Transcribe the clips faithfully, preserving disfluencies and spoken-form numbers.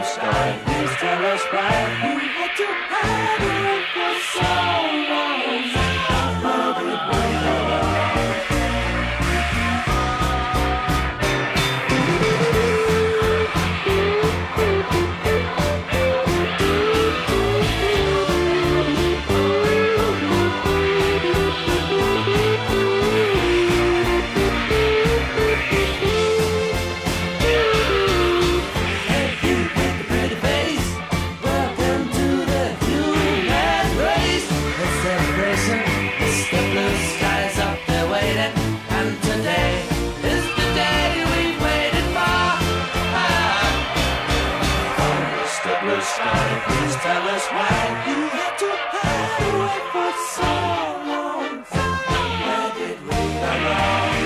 sky. Please tell us why you had to hide away for so long. Where did we go wrong? Sky, please tell us why you had to hide away for so long. Where did we go wrong?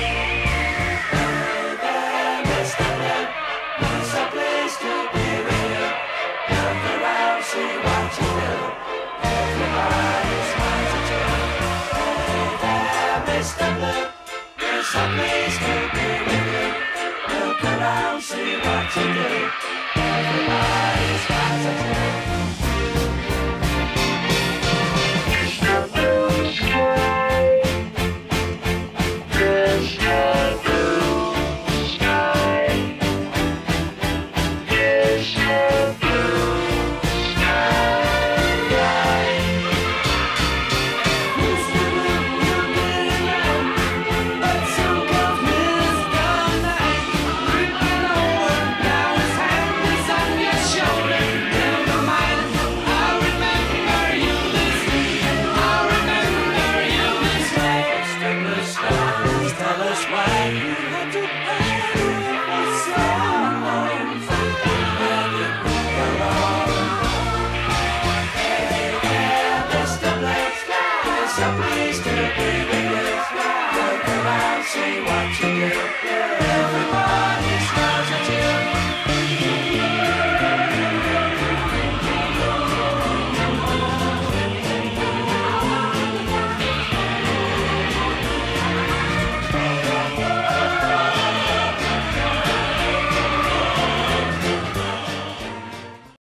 Baby, Mister Blue, there's a place to be with you. Look around, see what you do. Everybody's smiles at you. Baby, Mister Blue, there's a place to be with you. Look around, see what you do. Everybody's smiles at you. Please to be with you. Look around, see what you do.